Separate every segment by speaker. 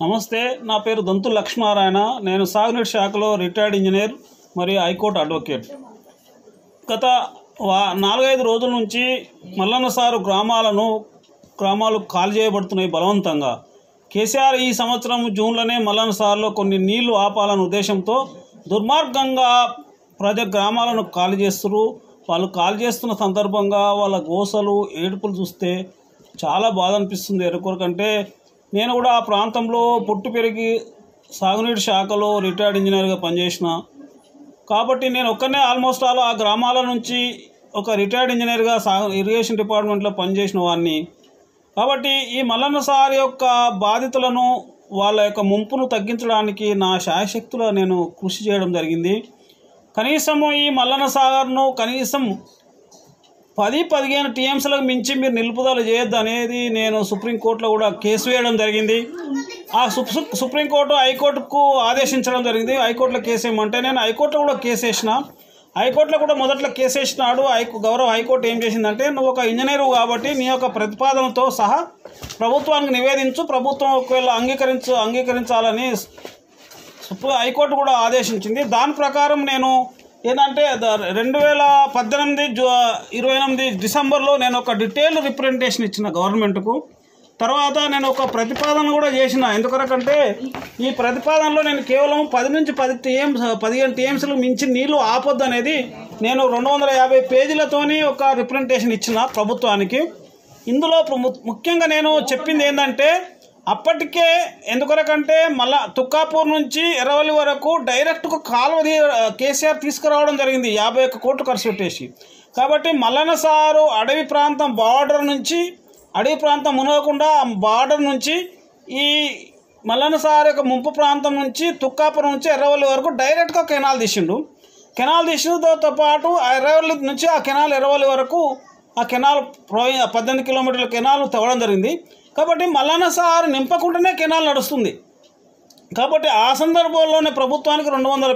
Speaker 1: నమస్తే, నా పేరు దొంతు లక్ష్మీనారాయణ. నేను సాగునీటి శాఖలో రిటైర్డ్ ఇంజనీర్ మరియు హైకోర్టు అడ్వకేట్. గత 4-5 రోజుల నుంచి మల్లన్న సారు గ్రామాలు ఖాళీ చేయబడుతున్నాయి బలవంతంగా. కేసీఆర్ ఈ సంవత్సరం జూన్లోనే మల్లన్న సారులో కొన్ని నీళ్లు ఆపాలన్న ఉద్దేశంతో దుర్మార్గంగా గ్రామాలను ఖాళీ చేస్తున్నారు. వాళ్ళు ఖాళీ చేస్తున్న సందర్భంగా వాళ్ళ గోసలు ఏడుపులు చూస్తే చాలా బాధ అనిపిస్తుంది. ఎరుకొరకంటే నేను కూడా ఆ ప్రాంతంలో పుట్టి పెరిగి సాగునీటి శాఖలో రిటైర్డ్ ఇంజనీర్గా పనిచేసిన కాబట్టి నేను ఒక్కనే ఆల్మోస్ట్ ఆ గ్రామాల నుంచి ఒక రిటైర్డ్ ఇంజనీర్గా ఇరిగేషన్ డిపార్ట్మెంట్లో పనిచేసిన వాడిని. కాబట్టి ఈ మల్లన్న సార్ యొక్క బాధితులను వాళ్ళ యొక్క ముంపును తగ్గించడానికి నా శాయశక్తులు నేను కృషి చేయడం జరిగింది. కనీసము ఈ మల్లన్న సాగర్ను కనీసం 10-15 టీఎంసీలకు మించి మీరు నిలుపుదల చేయొద్దు అనేది నేను సుప్రీంకోర్టులో కూడా కేసు వేయడం జరిగింది. ఆ సుప్రీంకోర్టు హైకోర్టుకు ఆదేశించడం జరిగింది. హైకోర్టులో కేసు వేయమంటే నేను హైకోర్టులో కూడా కేసు వేసిన. హైకోర్టులో కూడా మొదట్లో కేసు వేసినాడు. గౌరవ హైకోర్టు ఏం చేసిందంటే, నువ్వు ఒక ఇంజనీరు కాబట్టి నీ యొక్క ప్రతిపాదనతో సహా ప్రభుత్వానికి నివేదించు, ప్రభుత్వం ఒకవేళ అంగీకరించాలని హైకోర్టు కూడా ఆదేశించింది. దాని ప్రకారం నేను ఏంటంటే 2018 డిసెంబర్లో నేను ఒక డీటెయిల్డ్ రిప్రజెంటేషన్ ఇచ్చిన గవర్నమెంట్కు. తర్వాత నేను ఒక ప్రతిపాదన కూడా చేసిన. ఎందుకంటే ఈ ప్రతిపాదనలో నేను కేవలం 10-15 టీఎంసీలు మించి నీళ్లు ఆపొద్దు అనేది నేను 250 పేజీలతోని ఒక రిప్రజెంటేషన్ ఇచ్చిన ప్రభుత్వానికి. ఇందులో ముఖ్యంగా నేను చెప్పింది ఏంటంటే, అప్పటికే ఎందుకొరకంటే మళ్ళా తుక్కాపూర్ నుంచి ఎర్రవల్లి వరకు డైరెక్ట్గా కాలువ కేసీఆర్ తీసుకురావడం జరిగింది 51 కోట్లు ఖర్చు పెట్టేసి. కాబట్టి మల్లన్న సారు అడవి ప్రాంతం మునగకుండా బార్డర్ నుంచి ఈ మల్లన్న సార్ యొక్క ముంపు ప్రాంతం నుంచి తుక్కాపురం నుంచి ఎర్రవల్లి వరకు డైరెక్ట్గా కెనాల్ తీసిండుతో పాటు ఆ ఎర్రవల్లి నుంచి ఆ కెనాల్ ఎర్రవల్లి వరకు ఆ కెనాల్ 18 కిలోమీటర్ల కెనాల్ తవ్వడం జరిగింది. కాబట్టి మల్లన్న సార్ నింపకుండానే కెనాల్ నడుస్తుంది. కాబట్టి ఆ సందర్భంలోనే ప్రభుత్వానికి 250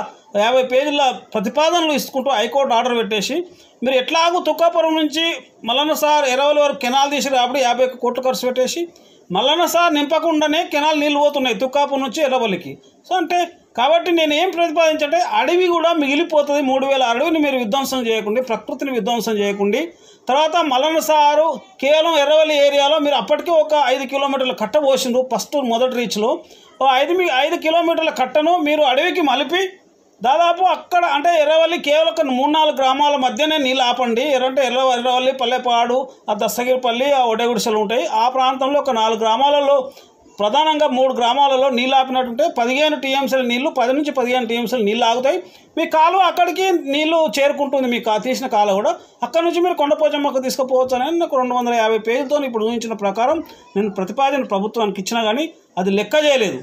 Speaker 1: పేజీల ప్రతిపాదనలు ఇసుకుంటూ హైకోర్టు ఆర్డర్ పెట్టేసి, మీరు ఎట్లాగూ తుక్కాపురం నుంచి మల్లన్న సార్ ఎర్రవల్లి వరకు కెనాల్ తీసి కాబట్టి 51 కోట్లు ఖర్చు పెట్టేసి మల్లన్న సార్ నింపకుండానే కెనాల్ నీళ్ళు పోతున్నాయి తుక్కాపురం నుంచి ఎర్రవల్లికి. కాబట్టి నేను ఏం ప్రతిపాదించంటే, అడవి కూడా మిగిలిపోతుంది. 3000 అడవిని మీరు విధ్వంసం చేయకుండా, ప్రకృతిని విధ్వంసం చేయకుండా, తర్వాత మల్లన్న సారు కేవలం ఎర్రవల్లి ఏరియాలో మీరు అప్పటికే ఒక 5 కిలోమీటర్ల కట్ట పోసిండ్రు. మొదటి రీచ్లో 5 కిలోమీటర్ల కట్టను మీరు అడవికి మలిపి దాదాపు అక్కడ అంటే ఎర్రవల్లి కేవలం 3-4 గ్రామాల మధ్యనే నీళ్ళు ఆపండి. ఎర్రవల్లి, పల్లెపాడు, ఆ దస్తగిరిపల్లి, ఆ ఒడగుడిసెలు ఉంటాయి. ఆ ప్రాంతంలో ఒక 4 గ్రామాలలో, ప్రధానంగా 3 గ్రామాలలో నీళ్ళు ఆపినట్టుంటే 15 టీఎంసీల నీళ్లు 10-15 టీఎంసీల నీళ్ళు ఆగుతాయి. మీ కాలువ అక్కడికి నీళ్లు చేరుకుంటుంది. మీకు తీసిన కాలువ కూడా అక్కడ నుంచి మీరు కొండపోచమ్మకు తీసుకుపోవచ్చు అని నాకు 250 పేజీలతో ఇప్పుడు ఊహించిన ప్రకారం నేను ప్రతిపాదన ప్రభుత్వానికి ఇచ్చినా కానీ అది లెక్క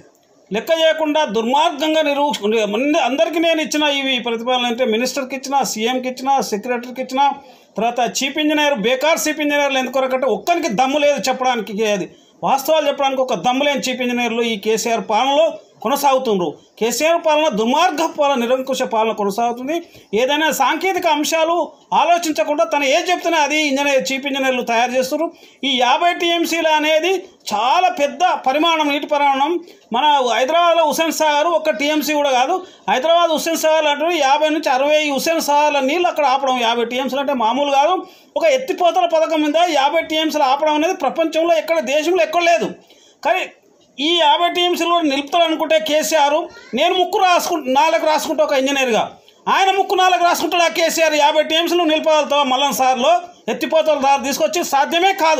Speaker 1: చేయకుండా దుర్మార్గంగా అందరికీ నేను ఇచ్చిన ఇవి ప్రతిపాదనలు అంటే మినిస్టర్కి ఇచ్చిన, సీఎంకి ఇచ్చిన, సెక్రటరీకి ఇచ్చిన, తర్వాత చీఫ్ ఇంజనీర్, బేకార్ చీఫ్ ఇంజనీర్లు ఎందుకొరకంటే ఒక్కరికి దమ్ము లేదు చెప్పడానికి, అది వాస్తవాలు చెప్పడానికి ఒక దమ్ములేని చీఫ్ ఇంజనీర్లు ఈ కేసీఆర్ పాలనలో కొనసాగుతుండ్రు. కేసీఆర్ పాలన దుర్మార్గ పాలన, నిరంకుశ పాలన కొనసాగుతుంది. ఏదైనా సాంకేతిక అంశాలు ఆలోచించకుండా తను ఏం చెప్తున్నా అది చీఫ్ ఇంజనీర్లు తయారు చేస్తున్నారు. ఈ 50 టీఎంసీలు అనేది చాలా పెద్ద నీటి పరిమాణం. మన హైదరాబాద్లో హుస్సేన్ సాగర్ ఒక టీఎంసీ కూడా కాదు. హైదరాబాద్ హుస్సేన్ సాగర్ అంటే 50-60 హుస్సేన్ సాగర్ల నీళ్ళు అక్కడ ఆపడం 50 టీఎంసీలు అంటే మామూలు కాదు. ఒక ఎత్తిపోతల పథకం మీద 50 టీఎంసీలు ఆపడం అనేది ప్రపంచంలో దేశంలో ఎక్కడ లేదు. కానీ ఈ 50 టీఎంసీలు నిలుపుతాడనుకుంటే కేసీఆర్, నేను 4 రాసుకుంటా ఒక ఇంజనీర్గా, ఆయన 4 రాసుకుంటాడు. ఆ కేసీఆర్ 50 టీఎంసీలు నిలుపగలుగుతావా మల్లన్న సార్లో ఎత్తిపోతల దారి తీసుకొచ్చి? సాధ్యమే కాదు.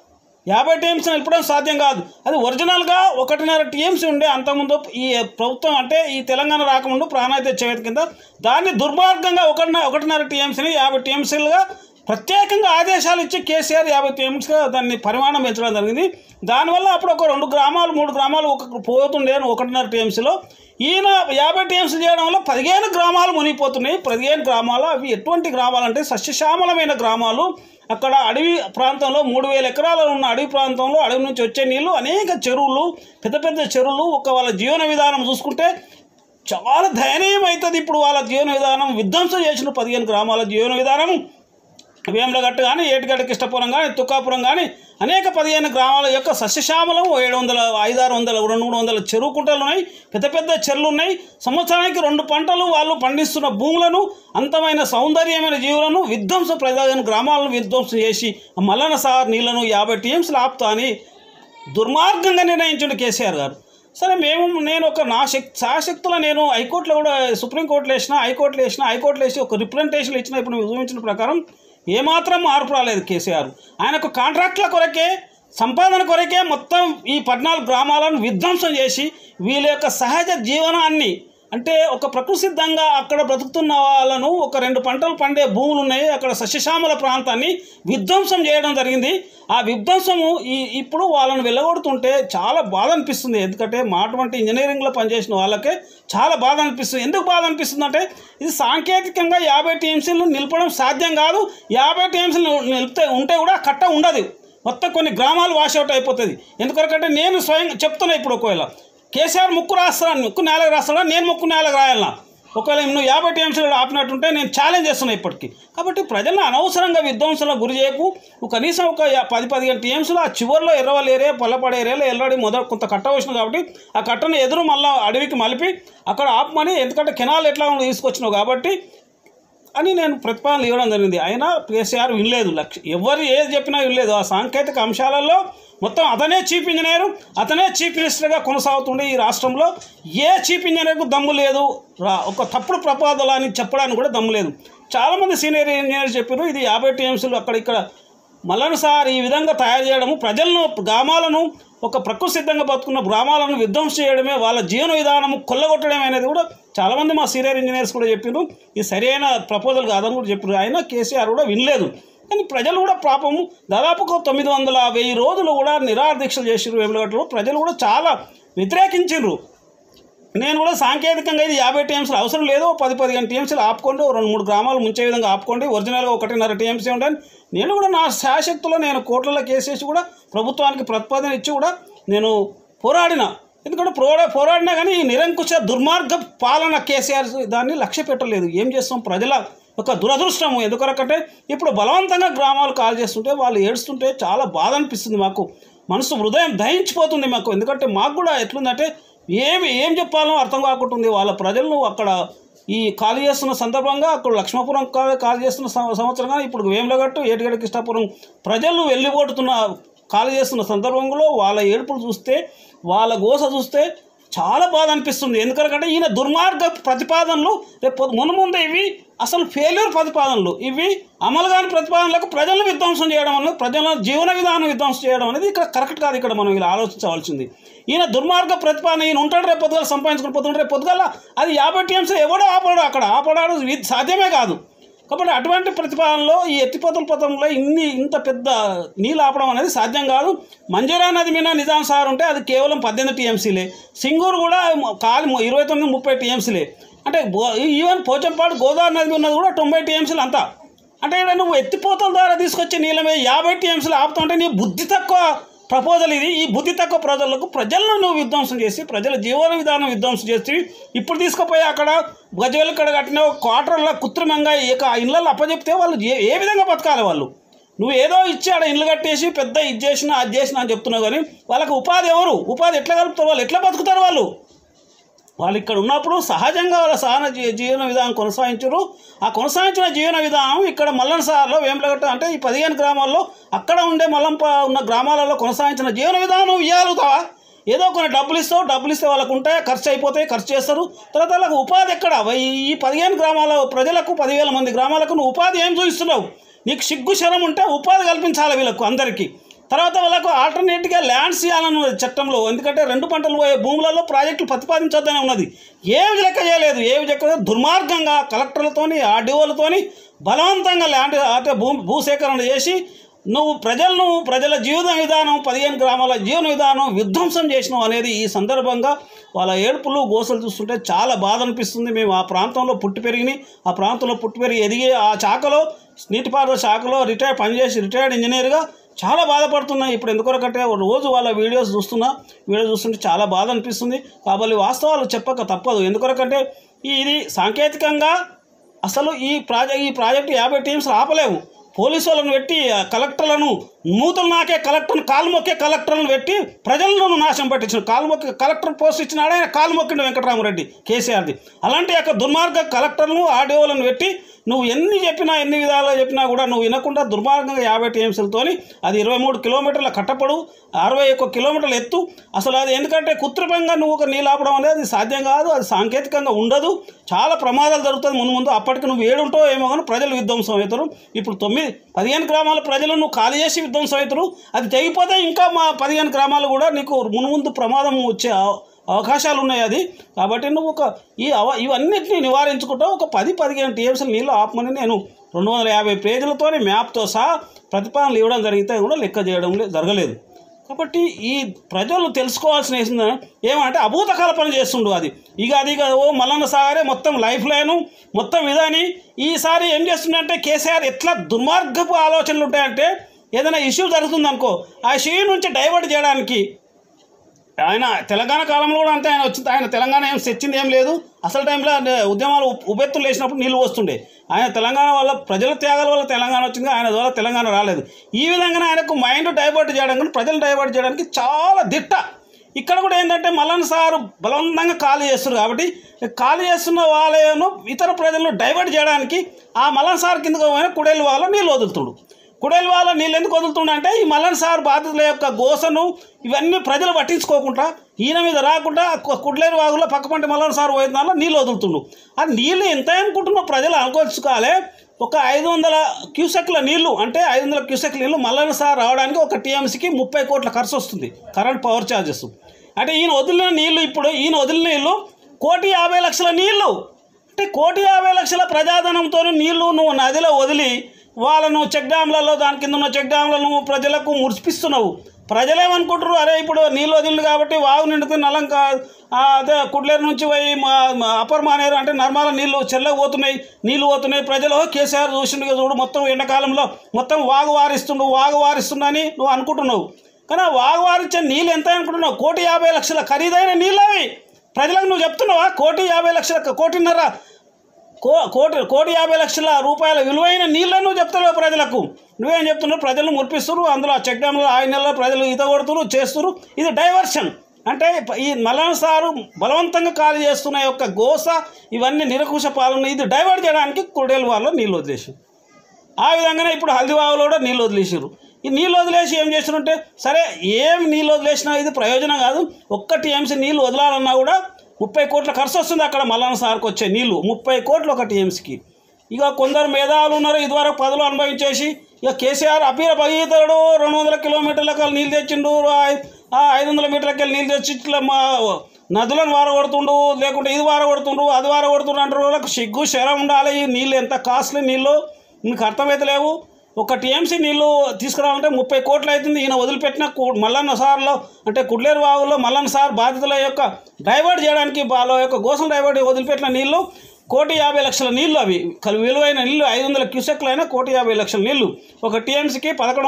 Speaker 1: 50 టీఎంసీ నిలపడం సాధ్యం కాదు. అది ఒరిజినల్గా 1.5 టీఎంసీ ఉండే అంతకుముందు ఈ ప్రభుత్వం అంటే ఈ తెలంగాణ రాకముందు ప్రాణాయిత చేతి కింద దాన్ని దుర్మార్గంగా 1.5 టీఎంసీని 50 టీఎంసీలుగా ప్రత్యేకంగా ఆదేశాలు ఇచ్చి కేసీఆర్ 50 టీఎంసీగా దాన్ని పరిమాణం పెంచడం జరిగింది. దానివల్ల అప్పుడు ఒక 2 గ్రామాలు 3 గ్రామాలు పోతుండే 1.5 టీఎంసీలో. ఈయన 50 టీఎంసీ చేయడం వల్ల 15 గ్రామాలు మునిగిపోతున్నాయి. 15 గ్రామాలు అవి ఎటువంటి గ్రామాలు అంటే సస్యశ్యామలమైన గ్రామాలు. అక్కడ అడవి ప్రాంతంలో 3000 ఎకరాలు ఉన్న అడవి ప్రాంతంలో అడవి నుంచి వచ్చే నీళ్లు, అనేక చెరువులు, పెద్ద చెరువులు. వాళ్ళ జీవన విధానం చూసుకుంటే చాలా దయనీయం అవుతుంది. ఇప్పుడు వాళ్ళ జీవన విధానం విధ్వంసం చేసిన 15 గ్రామాల జీవన విధానం వేములగట్టు కానీ, ఏటిగడ్డ కిష్టపురం కానీ, తుక్కాపురం కానీ అనేక 15 గ్రామాల యొక్క సస్యశ్యామలం 700, 500, 600, 300 చెరువు కుంటలు ఉన్నాయి, పెద్ద పెద్ద చెరువులు ఉన్నాయి. సంవత్సరానికి 2 పంటలు వాళ్ళు పండిస్తున్న భూములను, అంతమైన సౌందర్యమైన జీవులను విధ్వంసం, 15 గ్రామాలను విధ్వంసం చేసి మల్లన్న సార్ నీళ్లను 50 టీఎంసీలు ఆపుతా అని దుర్మార్గంగా నిర్ణయించుండు కేసీఆర్ గారు. సరే నేను ఒక నా శాశక్తుల నేను హైకోర్టులో కూడా, సుప్రీంకోర్టులో వేసిన, హైకోర్టులో వేసి ఒక రిప్రజెంటేషన్ ఇచ్చిన. ఇప్పుడు మీరు చూపించిన ప్రకారం ఏమాత్రం మార్పు రాలేదు కేసీఆర్. ఆయనకు కాంట్రాక్టుల కొరకే, సంపాదన కొరకే మొత్తం ఈ 14 గ్రామాలను విధ్వంసం చేసి వీళ్ళ యొక్క సహజ జీవనాన్ని, అంటే ఒక ప్రకృతిసిద్ధంగా అక్కడ బ్రతుకుతున్న వాళ్ళను, ఒక 2 పంటలు పండే భూములు ఉన్నాయి అక్కడ సస్యశ్యామల ప్రాంతాన్ని విధ్వంసం చేయడం జరిగింది. ఆ విధ్వంసము ఇప్పుడు వాళ్ళని వెళ్ళగొడుతుంటే చాలా బాధ అనిపిస్తుంది. ఎందుకంటే అటువంటి ఇంజనీరింగ్లో పనిచేసిన వాళ్ళకే చాలా బాధ అనిపిస్తుంది. ఎందుకు బాధ అనిపిస్తుంది అంటే, ఇది సాంకేతికంగా 50 టీఎంసీలు నిలపడం సాధ్యం కాదు. 50 టీఎంసీలు ఉంటే కూడా కట్ట ఉండదు, మొత్తం కొన్ని గ్రామాలు వాషౌట్ అయిపోతుంది. ఎందుకంటే నేను స్వయంగా చెప్తున్నా, ఇప్పుడు ఒకవేళ కేసీఆర్ ముక్కు నేలకు రాస్తాడా, నేను ముక్కు నేలకు రాయాలన్నా, ఒకవేళ నువ్వు 50 టీఎంసీలు ఆపినట్టుంటే నేను ఛాలెంజ్ చేస్తున్నా ఇప్పటికీ. కాబట్టి ప్రజలను అనవసరంగా విధ్వంసంలో గురి చేయకు. కనీసం ఒక 10-15 టీఎంసీలు ఆ చివరిలో ఎర్రవల్లి ఏరియా, పల్లపాడు ఏరియాలో ఎల్లడి కొంత కట్ట వచ్చినావు కాబట్టి ఆ కట్టను ఎదురు మళ్ళీ అడవికి మలిపి అక్కడ ఆపమని, ఎందుకంటే కెనాల్ ఎట్లా తీసుకొచ్చినావు కాబట్టి అని నేను ప్రతిపాదనలు ఇవ్వడం జరిగింది. అయినా కేసీఆర్ వినలేదు. ఎవరు ఏది చెప్పినా వినలేదు. ఆ సాంకేతిక అంశాలలో మొత్తం అతనే చీఫ్ ఇంజనీరు, అతనే చీఫ్ మినిస్టర్గా కొనసాగుతుండే ఈ రాష్ట్రంలో. ఏ చీఫ్ ఇంజనీర్కు దమ్ము లేదు, ఒక తప్పుడు ప్రపోజల్ అని చెప్పడానికి కూడా దమ్ము లేదు. చాలామంది సీనియర్ ఇంజనీర్స్ చెప్పారు ఇది 50 టీఎంసీలు అక్కడ మల్లన్న సార్ ఈ విధంగా తయారు చేయడము, ప్రజలను, గ్రామాలను, ఒక ప్రకృతి సిద్ధంగా బతుకున్న గ్రామాలను విధ్వంసం చేయడమే, వాళ్ళ జీవన విధానము కొల్లగొట్టడం అనేది కూడా చాలామంది మా సీనియర్ ఇంజనీర్స్ కూడా చెప్పారు. ఇది సరైన ప్రపోజల్ కాదని కూడా చెప్పారు. అయినా కేసీఆర్ కూడా వినలేదు. కానీ ప్రజలు కూడా పాపము దాదాపుగా 900-1000 రోజులు కూడా నిరాహార దీక్షలు చేసారు వేములగట్టులో. ప్రజలు కూడా చాలా వ్యతిరేకించారు. నేను కూడా సాంకేతికంగా ఇది 50 టీఎంసీలు అవసరం లేదు, 10-15 టీఎంసీలు ఆపుకోండి, 2-3 గ్రామాలు ముంచే విధంగా ఆపుకోండి, ఒరిజినల్గా 1.5 టీఎంసీ ఉండని నేను కూడా నా శాశక్తులో నేను కోర్టులలో కేసేసి కూడా ప్రభుత్వానికి ప్రతిపాదన ఇచ్చి కూడా నేను పోరాడిన. ఎందుకంటే పోరాడినా కానీ ఈ నిరంకుశ దుర్మార్గ పాలన కేసీఆర్ దాన్ని లక్ష్య పెట్టలేదు. ఏం చేస్తాం, ప్రజల ఒక దురదృష్టము. ఎందుకంటే ఇప్పుడు బలవంతంగా గ్రామాలు కాల్ చేస్తుంటే వాళ్ళు ఏడుస్తుంటే చాలా బాధ అనిపిస్తుంది. మాకు మనసు హృదయం దహించిపోతుంది మాకు. ఎందుకంటే మాకు కూడా ఎట్లుందంటే ఏం చెప్పాలో అర్థం కాకుంటుంది. వాళ్ళ ప్రజలను అక్కడ ఈ ఖాళీ చేస్తున్న సందర్భంగా అక్కడ లక్ష్మపురం ఖాళీ చేస్తున్న సంవత్సరంగా ఇప్పుడు వేములగట్టు, ఏటిగడ్డ కిష్టాపురం ప్రజలు వెళ్ళిపోతున్న ఖాళీ చేస్తున్న సందర్భంలో వాళ్ళ ఏడుపులు చూస్తే, వాళ్ళ గోస చూస్తే చాలా బాధ అనిపిస్తుంది. ఎందుకంటే ఈయన దుర్మార్గ ప్రతిపాదనలు రేపు మునుముందు ఇవి అసలు ఫెయిల్యూర్ ప్రతిపాదనలు, ఇవి అమలు కాని ప్రతిపాదనలకు ప్రజలను విధ్వంసం చేయడం అనేది, ప్రజల జీవన విధానం విధ్వంసం చేయడం అనేది ఇక్కడ కరెక్ట్ కాదు. ఇక్కడ మనం ఇలా ఆలోచించవలసింది. ఈయన దుర్మార్గ ప్రతిపాదన, ఈయన ఉంటాడు రేపు పొద్దుగాల సంపాదించుకుని పోతుంటే రేపు పొద్దుగాల అది 50 టీఎంసీ ఎవడో ఆపడాడు, అక్కడ ఆపడాడు సాధ్యమే కాదు. కాబట్టి అటువంటి ప్రతిపాదనలో ఈ ఎత్తిపోతల పథంలో ఇంత పెద్ద నీళ్ళు ఆపడం అనేది సాధ్యం కాదు. మంజీరా నది మీద నిజాం సార్ ఉంటే అది కేవలం 18 టీఎంసీలే, సింగూరు కూడా 29-30 టీఎంసీలే. అంటే ఈవెన్ పోచంపాడు గోదావరి నది ఉన్నది కూడా 90 టీఎంసీలు అంతా. అంటే ఇక్కడ నువ్వు ఎత్తిపోతల ద్వారా తీసుకొచ్చే నీళ్ళ మీద 50 టీఎంసీలు ఆపుతుంటే నీ బుద్ధి తక్కువ ప్రపోజల్ ఇది. ఈ బుద్ధి తక్కువ ప్రజలకు ప్రజలను నువ్వు విధ్వంసం చేసి, ప్రజల జీవన విధానం విధ్వంసం చేసి, ఇప్పుడు తీసుకుపోయి అక్కడ గజవేలు కడ కట్టిన క్వార్టర్లో కృత్రిమంగా ఇళ్ళల్లో అప్పచెప్తే వాళ్ళు ఏ విధంగా బతకాలి? వాళ్ళు నువ్వు ఏదో ఇచ్చి ఆడ ఇల్లు కట్టేసి పెద్ద ఇది చేసినా అది చేసినా అని చెప్తున్నావు, కానీ వాళ్ళకి ఉపాధి ఎవరు? ఉపాధి ఎట్లా కలుపుతారు? వాళ్ళు ఎట్లా బతుకుతారు? వాళ్ళు ఇక్కడ ఉన్నప్పుడు సహజంగా వాళ్ళ సహన జీవన విధానం కొనసాగించారు. ఆ కొనసాగించిన జీవన విధానం ఇక్కడ మల్లన్న సార్లో, వేములగట్ట అంటే ఈ 15 గ్రామాల్లో అక్కడ ఉండే మల్లంప ఉన్న గ్రామాలలో కొనసాగించిన జీవన విధానం ఇవ్వగలుగుతావా? ఏదో కొన్ని డబ్బులు ఇస్తే వాళ్ళకు ఉంటాయి, ఖర్చు అయిపోతాయి, ఖర్చు చేస్తారు. తర్వాత వాళ్ళకు ఉపాధి ఎక్కడ? ఈ 15 గ్రామాల ప్రజలకు, 10,000 మంది గ్రామాలకు నువ్వు ఉపాధి ఏం చూపిస్తున్నావు? నీకు సిగ్గు శరం ఉంటే ఉపాధి కల్పించాలి వీళ్ళకు అందరికీ. తర్వాత వాళ్ళకు ఆల్టర్నేట్గా ల్యాండ్స్ ఇవ్వాలన్న చట్టంలో, ఎందుకంటే 2 పంటలు పోయే భూములలో ప్రాజెక్టులు ప్రతిపాదించొద్దనే ఉన్నది. ఏమి లెక్క చేయలేదు. దుర్మార్గంగా కలెక్టర్లతోని, ఆర్డీఓలతోని బలవంతంగా ల్యాండ్ అంటే భూసేకరణ చేసి నువ్వు ప్రజల జీవన విధానం, 15 గ్రామాల జీవన విధానం విధ్వంసం చేసినావు అనేది ఈ సందర్భంగా వాళ్ళ ఏడుపులు గోసలు చూస్తుంటే చాలా బాధ అనిపిస్తుంది. మేము ఆ ప్రాంతంలో పుట్టి పెరిగి ఎదిగి ఆ శాఖలో, నీటిపారుదల శాఖలో రిటైర్డ్ ఇంజనీర్గా చాలా బాధపడుతున్నాయి. ఇప్పుడు ఎందుకొరకంటే రోజు వాళ్ళ వీడియోస్ చూస్తుంటే చాలా బాధ అనిపిస్తుంది. కాబట్టి వాస్తవాలు చెప్పక తప్పదు. ఎందుకొరకంటే ఇది సాంకేతికంగా అసలు ఈ ప్రాజెక్టు 50 టీమ్స్ ఆపలేము. పోలీసు వాళ్ళను పెట్టి కలెక్టర్లను మూతలు నాకే కలెక్టర్ను కాలు మొక్కే కలెక్టర్లను పెట్టి ప్రజలను నాశనం పట్టించాడు. కాలు మొక్కే కలెక్టర్ పోస్ట్ ఇచ్చినాడు ఆయన, కాలు మొక్కిండు వెంకటరామరెడ్డి కేసీఆర్ది. అలాంటి యొక్క దుర్మార్గ కలెక్టర్లను ఆర్డీఓలను పెట్టి నువ్వు ఎన్ని చెప్పినా ఎన్ని విధాలుగా చెప్పినా కూడా నువ్వు వినకుండా దుర్మార్గంగా 50 టీఎంసీలతోని అది 23 కిలోమీటర్ల కట్టపడు, 61 కిలోమీటర్ల ఎత్తు. అసలు అది ఎందుకంటే కృత్రిమంగా నువ్వు ఒక నీళ్ళు ఆపడం అనేది సాధ్యం కాదు, అది సాంకేతికంగా ఉండదు, చాలా ప్రమాదాలు జరుగుతుంది ముందు. అప్పటికి నువ్వు ఏడుంటో ఏమో కానీ ప్రజలు విధ్వంసం అవుతారు. ఇప్పుడు 15 గ్రామాల ప్రజలు నువ్వు ఖాళీ చేసి విధ్వంసం అవుతారు. అది తెగిపోతే ఇంకా మా 15 గ్రామాలు కూడా నీకు ముందు ప్రమాదం వచ్చే అవకాశాలు ఉన్నాయి. అది కాబట్టి నువ్వు ఇవన్నిటిని నివారించుకుంటావు. ఒక 10-15 టీఎంసీల నీళ్ళు ఆపమని నేను 250 పేజీలతో మ్యాప్తో సహా ప్రతిపాదనలు ఇవ్వడం జరిగితే కూడా లెక్క చేయడం జరగలేదు. కాబట్టి ఈ ప్రజలు తెలుసుకోవాల్సిన ఏమంటే అభూత కల్పన చేస్తుండు. అది ఓ మల్లన్న సాగరే మొత్తం లైఫ్ లైను మొత్తం ఇదని. ఈసారి ఏం చేస్తుందంటే కేసీఆర్ ఎట్లా దుర్మార్గపు ఆలోచనలు ఉంటాయంటే ఏదైనా ఇష్యూ జరుగుతుందనుకో ఆ ఇష్యూ నుంచి డైవర్ట్ చేయడానికి ఆయన తెలంగాణ కాలంలో కూడా అంతే ఆయన తెలంగాణ ఏం తెచ్చింది ఏం లేదు. అసలు టైంలో ఉద్యమాలు ఉబెత్తులు వేసినప్పుడు నీళ్ళు వస్తుండే. ఆయన తెలంగాణ వల్ల ప్రజల త్యాగాల వల్ల తెలంగాణ వచ్చింది, ఆయన ద్వారా తెలంగాణ రాలేదు. ఈ విధంగానే ఆయనకు మైండ్ డైవర్ట్ చేయడానికి ప్రజలు డైవర్ట్ చేయడానికి చాలా దిట్ట. ఇక్కడ కూడా ఏంటంటే మల్లన్న సారు బలవంతంగా ఖాళీ చేస్తారు కాబట్టి ఖాళీ చేస్తున్న వాళ్ళను ఇతర ప్రజలను డైవర్ట్ చేయడానికి ఆ మల్లన్న సార్ కిందకు పోయిన కుడేలు వాళ్ళ నీళ్ళు వదులుతుడు. కుడేలు వాళ్ళ నీళ్ళు ఎందుకు వదులుతుండే ఈ మల్లన్న సార్ బాధితుల యొక్క గోసను ఇవన్నీ ప్రజలు పట్టించుకోకుండా ఈయన మీద రాకుండా కుడ్లేరు వాగులో పక్కపంటి మల్లన్న సార్ పోయిన దానిలో నీళ్ళు వదులుతుండు. ఆ నీళ్ళు ఎంత అనుకుంటున్నావు ప్రజలు అనుకోవచ్చుకోవాలి. ఒక 500 క్యూసెక్ల నీళ్లు అంటే 500 క్యూసెక్ల నీళ్ళు మల్లన్న సార్ రావడానికి ఒక టీఎంసీకి 30 కోట్ల ఖర్చు వస్తుంది కరెంట్ పవర్ ఛార్జెస్. అంటే ఈయన వదిలిన నీళ్ళు ఇప్పుడు ఈయన వదిలిన నీళ్ళు 1,50,00,000 నీళ్ళు అంటే 1,50,00,000 ప్రజాధనంతో నీళ్లు నువ్వు నదిలో వదిలి వాళ్ళను చెక్ డ్యామ్లలో దాని కింద ఉన్న చెక్ డ్యామ్లను ప్రజలకు మురిపిస్తున్నావు. ప్రజలేమనుకుంటారు, అరే ఇప్పుడు నీళ్ళు వదిలింది కాబట్టి వాగు నిండుతుంది నలంక అదే కుడ్లేరు నుంచి పోయి అప్పర్ మానేరు అంటే నర్మాల నీళ్ళు చెల్లగా పోతున్నాయి, నీళ్ళు పోతున్నాయి. ప్రజలు కేసీఆర్ చూసిండుగా చూడు మొత్తం ఎండాకాలంలో మొత్తం వాగు వారిస్తుండని నువ్వు అనుకుంటున్నావు. కానీ ఆ వాగు వారిచ్చే నీళ్ళు ఎంత అనుకుంటున్నావు? 1,50,00,000 ఖరీదైన నీళ్ళు అవి ప్రజలకు నువ్వు చెప్తున్నావా? 1,50,00,000 1,50,00,000 రూపాయల విలువైన నీళ్ళని నువ్వు చెప్తున్నావు ప్రజలకు. నువ్వేం చెప్తున్నావు? ప్రజలను మురిపిస్తున్నారు, అందులో చెక్ డ్యామ్లో 5 నెలల్లో ప్రజలు ఈత కొడుతున్నారు చేస్తున్నారు. ఇది డైవర్షన్. అంటే ఈ మల్లన్న సారు బలవంతంగా ఖాళీ చేస్తున్న యొక్క గోస ఇవన్నీ నిరకుశ పాలన ఇది డైవర్ట్ చేయడానికి కుడేలు వాళ్ళు నీళ్ళు వదిలేసారు. ఆ విధంగానే ఇప్పుడు హల్దీవాగులో కూడా నీళ్ళు వదిలేసారు. ఈ నీళ్ళు వదిలేసి ఏం చేస్తున్నారంటే సరే ఏం నీళ్ళు వదిలేసినా ఇది ప్రయోజనం కాదు. ఒక్క టీఎంసీ నీళ్ళు వదలాలన్నా కూడా 30 కోట్ల ఖర్చు వస్తుంది. అక్కడ మల్లన్న సార్కి వచ్చే నీళ్ళు 30 కోట్లు ఒక టీఎంసీకి. ఇక కొందరు మేధావులు ఉన్నారు ఇదివరకు పదవులు అనుభవించేసి ఇక కేసీఆర్ అపీర భగీతడు 200 కిలోమీటర్లకు నీళ్ళు తెచ్చిండు, 500 మీటర్లకి నీళ్ళు తెచ్చి ఇట్లా మా నదులను వారగొడుతుండు, లేకుంటే ఇది వారగొడుతుండు అది వారగొడుతుండు అంటారు. వాళ్ళకు సిగ్గు శరం ఉండాలి. ఈ నీళ్ళు ఎంత కాస్ట్లీ నీళ్ళు మీకు అర్థమైతే లేవు. ఒక టీఎంసీ నీళ్ళు తీసుకురావాలంటే 30 కోట్లు అవుతుంది. ఈయన వదిలిపెట్టిన మల్లన్న సార్లో అంటే కుడ్లేరు వాగులో మల్లన్న సార్ బాధితుల యొక్క డైవర్ట్ చేయడానికి వాళ్ళ యొక్క గోసలు డైవర్ట్ వదిలిపెట్టిన నీళ్ళు 1,50,00,000 నీళ్ళు. అవి విలువైన నీళ్ళు 500 క్యూసెక్లు అయినా 1,50,00,000 నీళ్ళు. ఒక టీఎంసీకి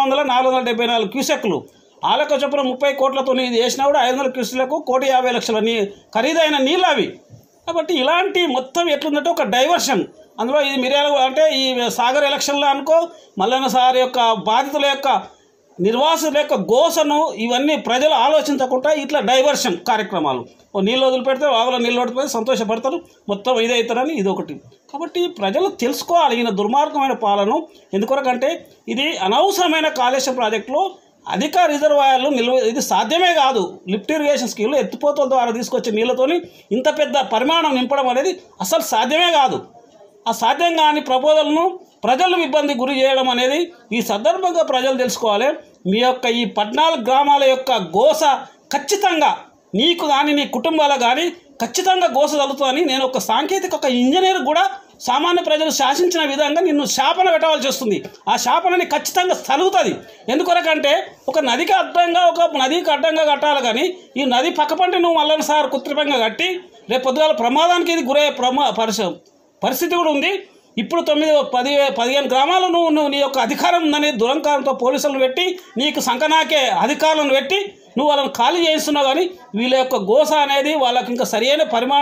Speaker 1: 11,474 క్యూసెక్లు. ఆలక చొప్పున 30 కోట్లతో ఇది చేసినా కూడా 500 క్యూసెక్లకు 1,50,00,000 ఖరీదైన నీళ్ళు అవి. కాబట్టి ఇలాంటి మొత్తం ఎట్లుందంటే ఒక డైవర్షన్. అందులో ఇది మిర్యాల అంటే ఈ సాగర్ ఎలక్షన్లో అనుకో మల్లన్న సార్ యొక్క బాధితుల యొక్క నిర్వాసుల యొక్క గోసను ఇవన్నీ ప్రజలు ఆలోచించకుండా ఇట్లా డైవర్షన్ కార్యక్రమాలు. నీళ్ళు వదిలిపెడితే వాగులో నీళ్ళు వదిలిపెడితే సంతోషపడతారు, మొత్తం ఇదే అవుతారని ఇది ఒకటి. కాబట్టి ప్రజలు తెలుసుకోవాలి ఈయన దుర్మార్గమైన పాలన ఎందుకొరకంటే ఇది అనవసరమైన కాళేశ్వరం ప్రాజెక్టులో అధిక రిజర్వాయర్లు ఇది సాధ్యమే కాదు. లిఫ్ట్ ఇరిగేషన్ స్కీమ్లో ఎత్తిపోతల ద్వారా తీసుకొచ్చే నీళ్ళతోని ఇంత పెద్ద పరిమాణం నింపడం అనేది అసలు సాధ్యమే కాదు. ఆ సాధ్యం కాని ప్రపోజల్ను ప్రజలను ఇబ్బంది గురి చేయడం అనేది ఈ సందర్భంగా ప్రజలు తెలుసుకోవాలి. మీ యొక్క ఈ 14 గ్రామాల యొక్క గోస ఖచ్చితంగా నీకు కానీ నీ కుటుంబాలకు కానీ ఖచ్చితంగా గోస తగులుతుందని నేను ఒక సాంకేతిక ఒక ఇంజనీర్ కూడా సామాన్య ప్రజలు శాసించిన విధంగా నిన్ను శాపన పెట్టవలసి వస్తుంది. ఆ శాపనని ఖచ్చితంగా తలుగుతుంది. ఎందుకొరకంటే ఒక నదికి అడ్డంగా కట్టాలి కానీ ఈ నది పక్కపంటి నువ్వు మల్లన్న సార్ కృత్రిమంగా కట్టి రేపు పొద్దుగాల ప్రమాదానికి ఇది గురయ్యే పరిస్థితి కూడా ఉంది. ఇప్పుడు 9-10-15 గ్రామాలు నువ్వు నీ యొక్క అధికారం ఉందని దురంకారంతో పోలీసులను పెట్టి నీకు సంకనాకే అధికారులను పెట్టి నువ్వు వాళ్ళని ఖాళీ చేస్తున్నావు. కానీ వీళ్ళ యొక్క గోస అనేది వాళ్ళకి ఇంకా సరైన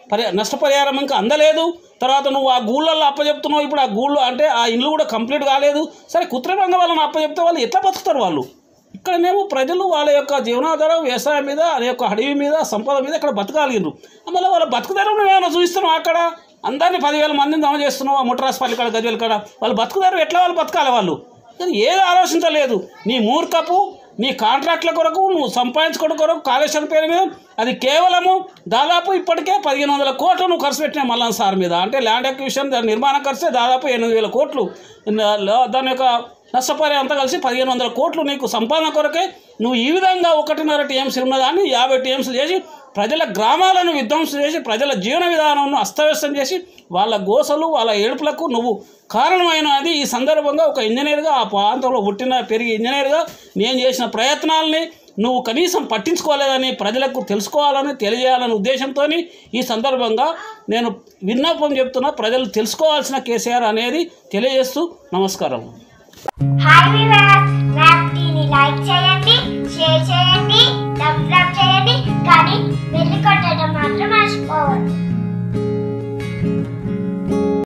Speaker 1: నష్టపరిహారం ఇంకా అందలేదు. తర్వాత నువ్వు ఆ గూళ్ళల్లో అప్పచెప్తున్నావు, ఇప్పుడు ఆ గూళ్ళు అంటే ఆ ఇల్లు కూడా కంప్లీట్ కాలేదు. సరే కృత్రిమంగా వాళ్ళని అప్పచెప్తే వాళ్ళు ఎట్లా బతుకుతారు? వాళ్ళు ఇక్కడనేమో ప్రజలు వాళ్ళ యొక్క జీవనాధారం వ్యవసాయం మీద, వాళ్ళ యొక్క అడవి మీద, సంపద మీద ఇక్కడ బతకాలిండ్రు. మళ్ళీ వాళ్ళ బతుకుదారం నువ్వేమైనా చూస్తున్నావు? అక్కడ అందరినీ 10,000 మందిని జమ చేస్తున్నావు ఆ ముట్రాజపల్లి కాడ, గజ్వేల్ కాడ. వాళ్ళు బతుకుదారు ఎట్లా వాళ్ళు బతకాలి? వాళ్ళు ఏది ఆలోచించలేదు. నీ మూర్ఖపు నీ కాంట్రాక్ట్ల కొరకు నువ్వు సంపాదించుకోవడం కొరకు కాళేశ్వరం పేరు మీద అది కేవలము దాదాపు ఇప్పటికే 1,500 కోట్లు నువ్వు ఖర్చు పెట్టినా మల్లన్న సార్ మీద. అంటే ల్యాండ్ అక్విజిషన్, దాని నిర్మాణ ఖర్చే దాదాపు 8,000 కోట్లు. దాని యొక్క నష్టపరిహారం అంతా కలిసి 1,500 కోట్లు నీకు సంపాదన కొరకే నువ్వు ఈ విధంగా 1.5 టీఎంసీ ఉన్నదాన్ని 50 టీఎంసీలు చేసి ప్రజల గ్రామాలను విధ్వంసం చేసి ప్రజల జీవన విధానంను అస్తవ్యస్తం చేసి వాళ్ళ గోసలు వాళ్ళ ఏడుపులకు నువ్వు కారణమైనది. ఈ సందర్భంగా ఒక ఇంజనీర్గా, ఆ ప్రాంతంలో పుట్టిన పెరిగి ఇంజనీర్గా నేను చేసిన ప్రయత్నాలని నువ్వు కనీసం పట్టించుకోలేదని ప్రజలకు తెలుసుకోవాలని తెలియజేయాలనే ఉద్దేశంతో ఈ సందర్భంగా నేను విన్నపం చెప్తున్నా. ప్రజలు తెలుసుకోవాల్సిన కేసీఆర్ అనేది తెలియజేస్తూ నమస్కారం.
Speaker 2: హాయ్ వ్యూవర్స్, నా వీడియోని లైక్ చేయండి,